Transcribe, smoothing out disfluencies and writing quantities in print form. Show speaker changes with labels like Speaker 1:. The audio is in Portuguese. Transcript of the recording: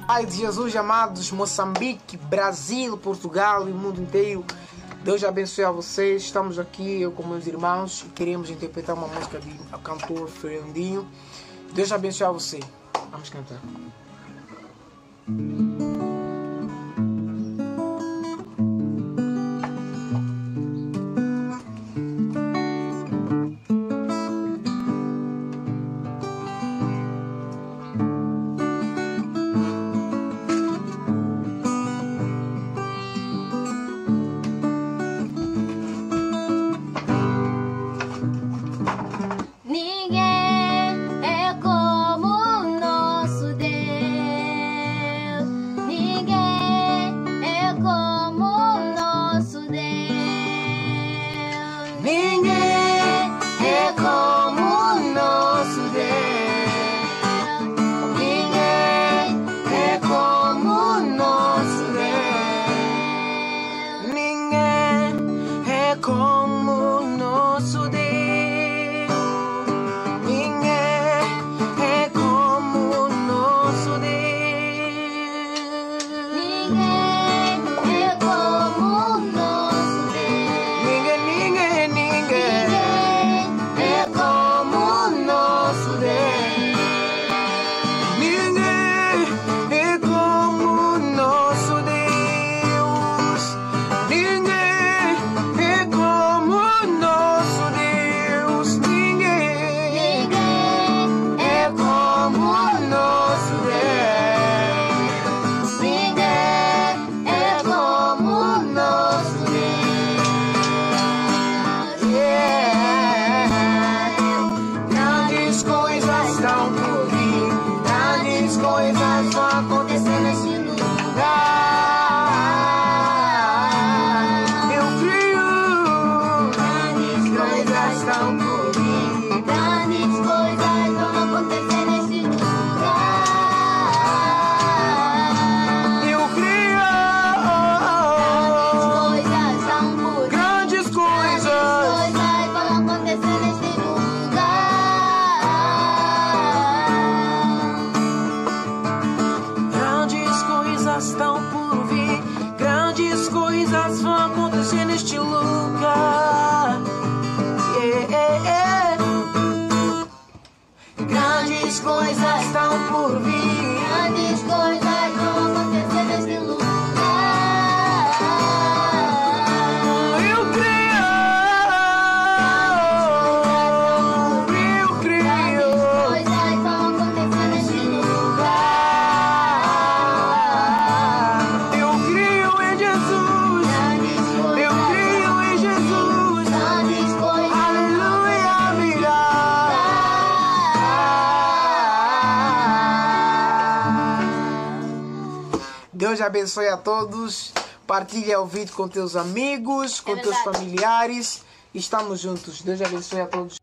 Speaker 1: Ai de Jesus, amados, Moçambique, Brasil, Portugal e o mundo inteiro. Deus abençoe a vocês. Estamos aqui, eu com meus irmãos, queremos interpretar uma música de cantor Fernandinho. Deus abençoe a você. Vamos cantar.
Speaker 2: Estão por vir, grandes coisas vão acontecer neste lugar. Grandes coisas estão por vir, grandes coisas vão acontecer neste lugar. Eu creio, grandes coisas vão acontecer neste lugar.
Speaker 1: Deus abençoe a todos. Partilha o vídeo com teus amigos, com teus familiares. Estamos juntos. Deus abençoe a todos.